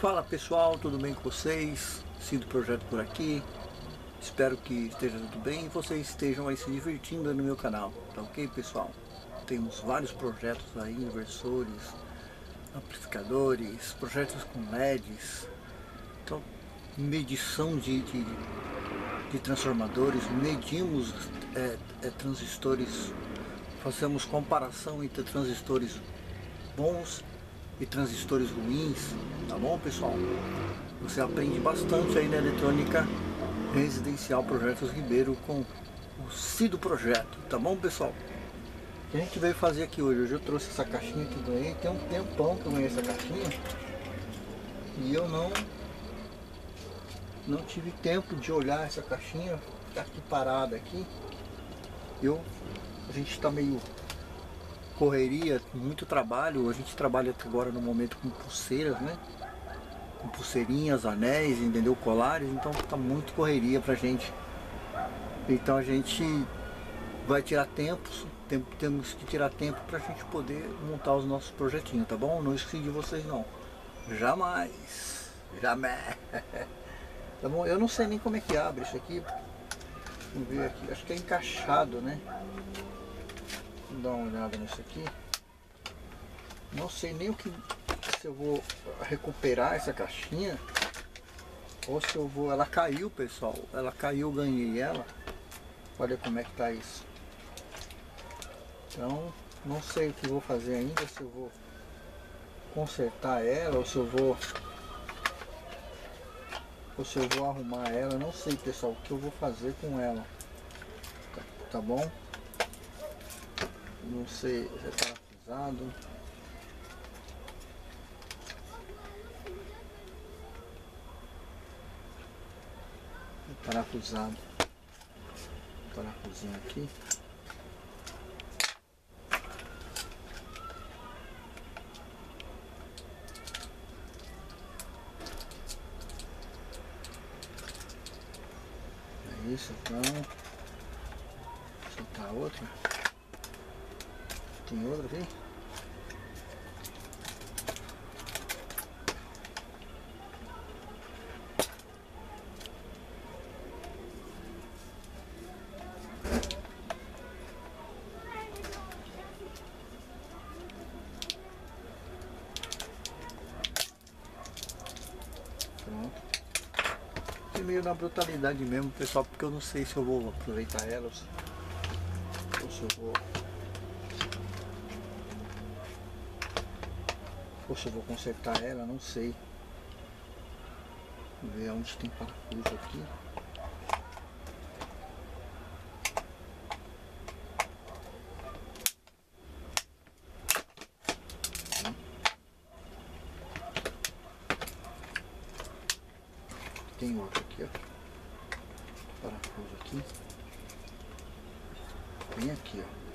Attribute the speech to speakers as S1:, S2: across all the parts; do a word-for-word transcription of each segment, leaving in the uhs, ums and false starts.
S1: Fala pessoal, tudo bem com vocês? Cido Projeto por aqui. Espero que esteja tudo bem e vocês estejam aí se divertindo no meu canal, tá ok pessoal? Temos vários projetos aí, inversores, amplificadores, projetos com L E Ds, então, medição de, de, de transformadores, medimos é, é, transistores, fazemos comparação entre transistores bons e transistores ruins, tá bom pessoal? Você aprende bastante aí na eletrônica residencial Projetos Ribeiro com o Cido Projeto, tá bom pessoal? O que a gente veio fazer aqui hoje? Hoje eu trouxe essa caixinha que ganhei, tem um tempão que eu ganhei essa caixinha e eu não não tive tempo de olhar essa caixinha, tá aqui parada aqui. Eu, a gente está meio correria, muito trabalho, a gente trabalha agora no momento com pulseiras, né? Com pulseirinhas, anéis, entendeu? Colares, então tá muito correria pra gente. Então a gente vai tirar tempo, tem, temos que tirar tempo pra gente poder montar os nossos projetinhos, tá bom? Não esqueci de vocês não. Jamais, jamais. Tá bom? Eu não sei nem como é que abre isso aqui. Vamos ver aqui, acho que é encaixado, né? Vamos dar uma olhada nisso aqui. Não sei nem o que, se eu vou recuperar essa caixinha ou se eu vou... Ela caiu, pessoal. Ela caiu, eu ganhei ela. Olha como é que tá isso. Então, não sei o que vou fazer ainda. Se eu vou consertar ela ou se eu vou... Ou se eu vou arrumar ela. Não sei, pessoal, o que eu vou fazer com ela. Tá, tá bom? Não sei, já tá parafusado. Parafusado. Parafusinho aqui. É isso, então. Soltar outra. Tem outra aqui? Pronto. E meio na brutalidade mesmo, pessoal, porque eu não sei se eu vou aproveitar elas ou se eu vou ou se eu vou consertar ela, não sei. Vou ver onde tem parafuso aqui. Tem outro aqui, ó. Parafuso aqui. Bem aqui, ó.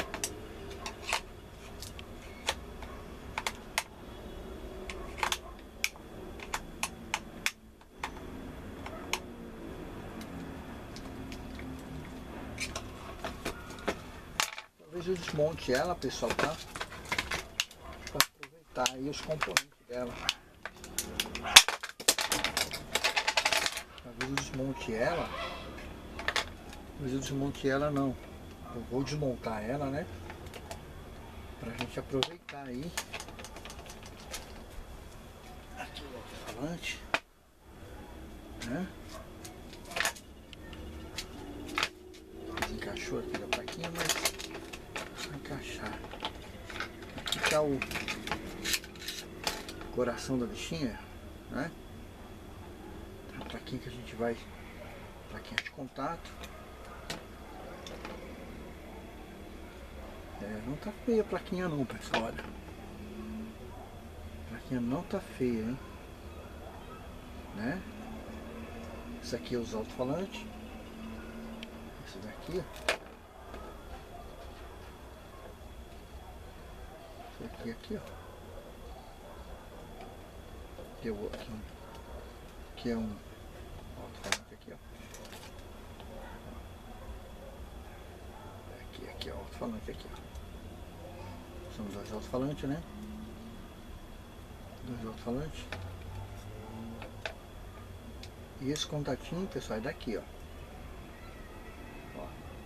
S1: Talvez eu desmonte ela, pessoal, tá? Para aproveitar aí os componentes dela. Talvez eu desmonte ela. Talvez eu desmonte ela não. Eu vou desmontar ela, né? Pra gente aproveitar aí. Aqui o alto-falante, né? Desencaixou aqui da plaquinha, mas só encaixar. Aqui tá o coração da bichinha, né? A plaquinha que a gente vai, plaquinha de contato. É, não tá feia a plaquinha não, pessoal, olha. A plaquinha não tá feia, hein? Né? Esse aqui é os alto-falantes. Esse daqui, ó. Esse aqui, aqui, ó. Aqui é o aqui, aqui é um alto-falante aqui, ó. Aqui, aqui é o alto-falante aqui, ó. São dois alto-falantes, né? Dois alto-falantes. E esse contatinho, pessoal, é daqui, ó. Ó.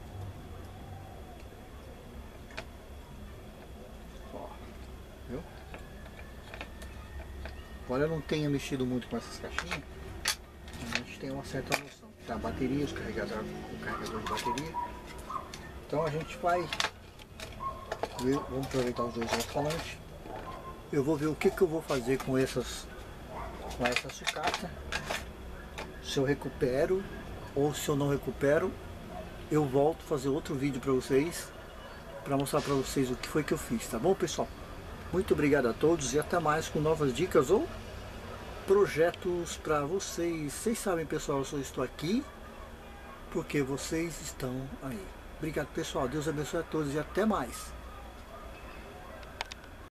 S1: Ó. Viu? Embora eu não tenha mexido muito com essas caixinhas, a gente tem uma certa noção. Tá, bateria, os carregadores, o carregador de bateria. Então a gente vai ver, vamos aproveitar os dois alto-falantes. Eu vou ver o que que eu vou fazer com essas, com essa sucata. Se eu recupero ou se eu não recupero, eu volto a fazer outro vídeo para vocês, para mostrar para vocês o que foi que eu fiz, tá bom, pessoal? Muito obrigado a todos e até mais com novas dicas ou projetos para vocês. Vocês sabem, pessoal, eu só estou aqui porque vocês estão aí. Obrigado, pessoal. Deus abençoe a todos e até mais.